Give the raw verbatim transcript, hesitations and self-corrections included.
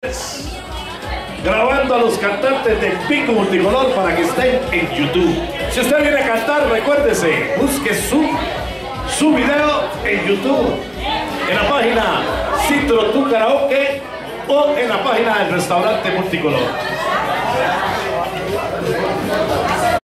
grabando a los cantantes de Pico Multicolor para que estén en YouTube. Si usted viene a cantar, recuérdese, busque su, su video en YouTube, en la página Citro Tu Karaoke o en la página del restaurante Multicolor.